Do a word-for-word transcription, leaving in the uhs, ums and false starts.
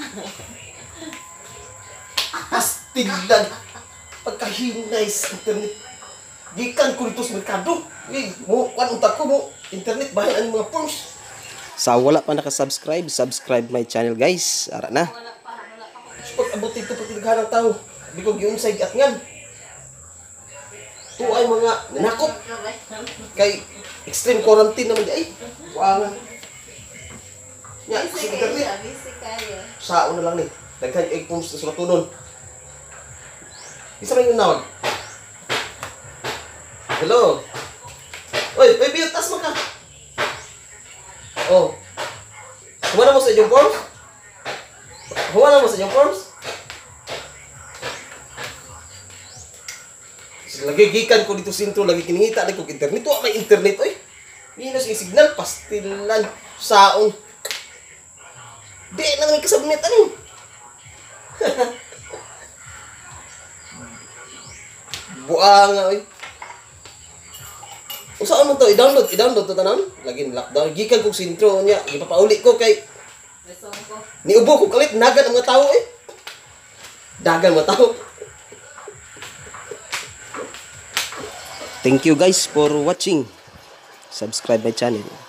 Pastilan. Pagkahinay sa internet. Gikan ko dito sa merkado. Eh, mo, kung unta ko mo, internet bahay ang mga forms. Sa wala pa nakasubscribe, subscribe my channel guys. Ara na. Pag abot ito pagtighan ng tao, di ko giunsay at ngan. Ito ay mga nakop. Kay extreme quarantine naman di ay. Wala. Ya, Busy sige kayo internet. siya, busy kayo. Sao na lang ni. Daghan egg forms sa sulatunon. Isa man yung nawag. Hello. Oy, may biutas mo ka. Oh. Humana mo sa inyong forms? Humana mo sa inyong forms? Lagi gikan ko dito sintro, lagi kinihita lagi ko internet. Ito may internet oy. Minus yung signal, pastilan, saong. Di na may kasabnet ano. Buang oy. Usaon mo to, i-download, i-download to tanan. Lagi lockdown. Gikan ko sintro niya, gipapauli ko kay niubo ko kalit nagan ang mga tao eh. Dagan mga tao. Thank you guys for watching. Subscribe my channel.